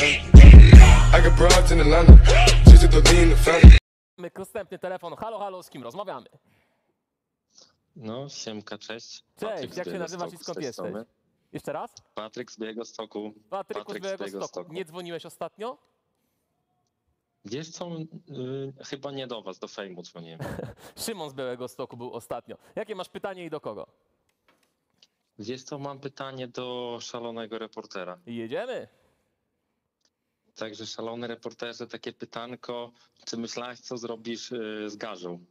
I got broads in Atlanta, just to lean the family. Następny telefon. Halo, halo, z kim rozmawiamy? No, siemka, cześć. Cześć, jak się nazywasz i skąd jesteś? Jeszcze raz? Patryk z Białegostoku. Patryk z Białegostoku. Nie dzwoniłeś ostatnio? Wiesz co, chyba nie do was, do Fejmu dzwoniłem. Szymon z Białegostoku był ostatnio. Jakie masz pytanie i do kogo? Wiesz co, mam pytanie do szalonego reportera. Jedziemy. Także szalony reporterze, takie pytanko, czy myślałeś, co zrobisz z garzą,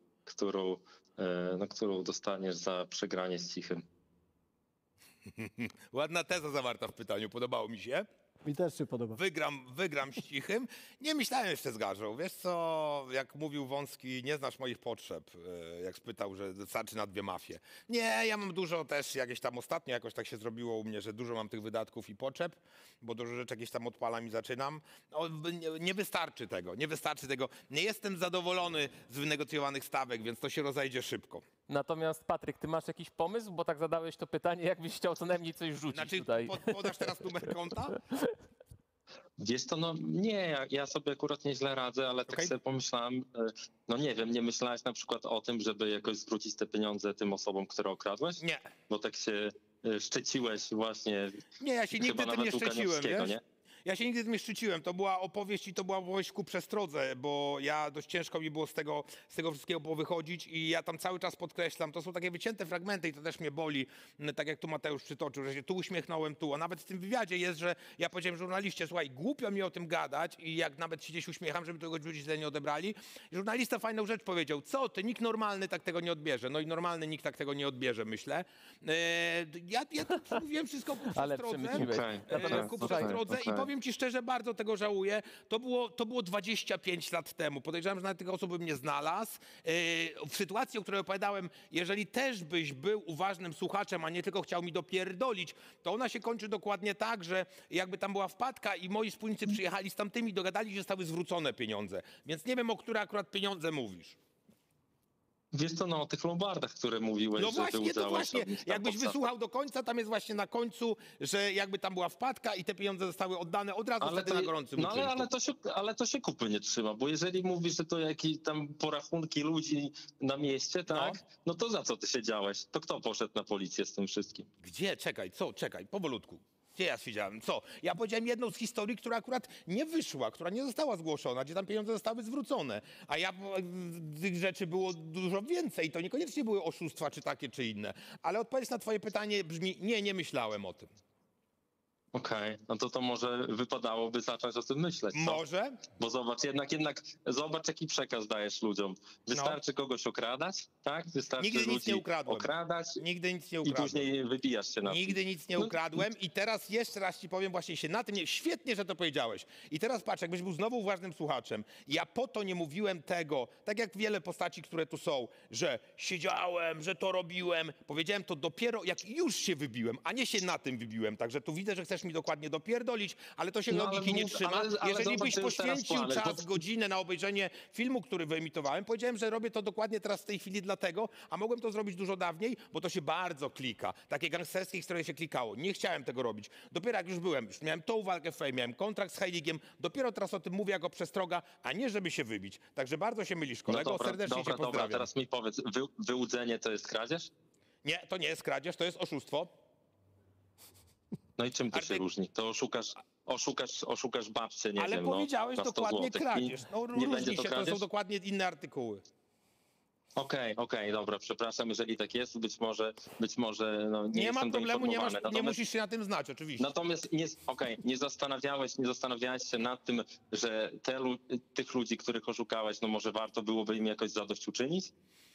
którą dostaniesz za przegranie z Cichym? Ładna teza zawarta w pytaniu, podobało mi się. Mi też się podoba. Wygram z Cichym. Nie myślałem jeszcze z Garzą. Wiesz co, jak mówił Wąski, nie znasz moich potrzeb, jak spytał, że starczy na 2 mafie. Nie, ja mam dużo też, jakieś tam ostatnio jakoś tak się zrobiło u mnie, że dużo mam tych wydatków i potrzeb, bo dużo rzeczy jakieś tam odpalam i zaczynam. No, nie wystarczy tego, nie wystarczy tego. Nie jestem zadowolony z wynegocjowanych stawek, więc to się rozejdzie szybko. Natomiast Patryk, ty masz jakiś pomysł? Bo tak zadałeś to pytanie, jakbyś chciał co najmniej coś rzucić Znaczy, tutaj. podasz teraz numer konta? Wiesz to, no nie, ja sobie akurat nieźle radzę, ale tak sobie pomyślałem, no nie wiem, nie myślałeś na przykład o tym, żeby jakoś zwrócić te pieniądze tym osobom, które okradłeś? Nie. Bo tak się szczyciłeś właśnie. Nie, ja się nigdy tym nie szczyciłem, wiesz? Nie? Ja się nigdy tym nie szczyciłem. To była opowieść i to była opowieść ku przestrodze, bo ja dość ciężko mi było z tego wszystkiego powychodzić i ja tam cały czas podkreślam, to są takie wycięte fragmenty i to też mnie boli, tak jak tu Mateusz przytoczył, że się tu uśmiechnąłem, tu, a nawet w tym wywiadzie jest, że ja powiedziałem żurnaliście, słuchaj, głupio mi o tym gadać i jak nawet się gdzieś uśmiecham, żeby tego ludzie źle nie odebrali. I żurnalista fajną rzecz powiedział, co ty, nikt normalny tak tego nie odbierze. No i normalny nikt tak tego nie odbierze, myślę. Ja to mówiłem wszystko ku przestrodze, i powiem ci szczerze, bardzo tego żałuję. To było 25 lat temu. Podejrzewam, że nawet tych osób bym nie znalazł. W sytuacji, o której opowiadałem, jeżeli też byś był uważnym słuchaczem, a nie tylko chciał mi dopierdolić, to ona się kończy dokładnie tak, że jakby tam była wpadka i moi wspólnicy przyjechali z tamtymi, dogadali się, zostały zwrócone pieniądze. Więc nie wiem, o które akurat pieniądze mówisz. Wiesz co, no o tych lombardach, które mówiłeś, no że właśnie, wyłudzałeś. To właśnie, jakbyś wysłuchał do końca, tam jest właśnie na końcu, że jakby tam była wpadka i te pieniądze zostały oddane od razu wtedy na gorącym uczynku. Ale to się kupy nie trzyma, bo jeżeli mówisz, że to jakieś tam porachunki ludzi na mieście, tak, no to za co ty siedziałeś? To kto poszedł na policję z tym wszystkim? Gdzie? Czekaj, co? Czekaj, powolutku. Gdzie ja siedziałem? Co? Ja powiedziałem jedną z historii, która akurat nie wyszła, która nie została zgłoszona, gdzie tam pieniądze zostały zwrócone. A tych rzeczy było dużo więcej. To niekoniecznie były oszustwa, czy takie, czy inne. Ale odpowiedź na twoje pytanie brzmi, nie myślałem o tym. Okej, no to może wypadałoby zacząć o tym myśleć. Co? Może? Bo zobacz, jednak zobacz, jaki przekaz dajesz ludziom. Wystarczy kogoś okradać, tak? Wystarczy Nigdy ludzi nic nie ukradłem. okradać. Nigdy nic nie ukradłem. I później wybijasz się na tym. Nigdy nic nie ukradłem i teraz jeszcze raz ci powiem właśnie się na tym, świetnie, że to powiedziałeś. I teraz patrz, jakbyś był znowu uważnym słuchaczem. Ja po to nie mówiłem tego, tak jak wiele postaci, które tu są, że siedziałem, że to robiłem. Powiedziałem to dopiero jak już się wybiłem, a nie się na tym wybiłem. Także tu widzę, że chcesz mi dokładnie dopierdolić, ale to się logiki nie trzyma. Jeżeli byś poświęcił czas, godzinę na obejrzenie filmu, który wyemitowałem, powiedziałem, że robię to dokładnie teraz w tej chwili dlatego, a mogłem to zrobić dużo dawniej, bo to się bardzo klika. Takie gangsterskie historie się klikało. Nie chciałem tego robić. Dopiero jak już byłem, już miałem tą walkę w Fame, miałem kontrakt z Heiligiem, dopiero teraz o tym mówię jako przestroga, a nie żeby się wybić. Także bardzo się mylisz, kolego, serdecznie cię pozdrawiam. Dobra, teraz mi powiedz, wyłudzenie to jest kradzież? Nie, to nie jest kradzież, to jest oszustwo. No i czym to się różni? To oszukasz babcię, nie ale wiem, powiedziałeś no, dokładnie kradzież. No różni się, to są dokładnie inne artykuły. Okej, dobra, przepraszam, jeżeli tak jest, być może no, nie ma problemu, natomiast, nie musisz się na tym znać, oczywiście. Natomiast nie zastanawiałeś się nad tym, że tych ludzi, których oszukałeś, no może warto byłoby im jakoś zadośćuczynić?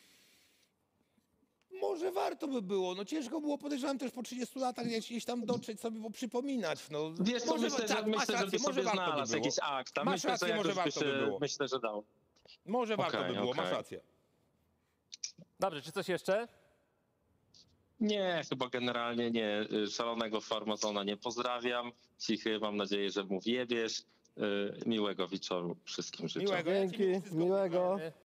Może warto by było, no ciężko było, podejrzewam też po 30 latach gdzieś tam dotrzeć sobie, bo przypominać. No, wiesz co, myślę, że by sobie znalazł jakiś akt. Masz rację, może warto by było. Myślę, że dał. Może warto by było, masz rację. Dobrze, czy coś jeszcze? Nie, chyba generalnie nie. Szalonego farmazona nie pozdrawiam. Cichy, mam nadzieję, że mu wjebiesz. Miłego wieczoru wszystkim życzę. Miłego. Dzięki, miłego.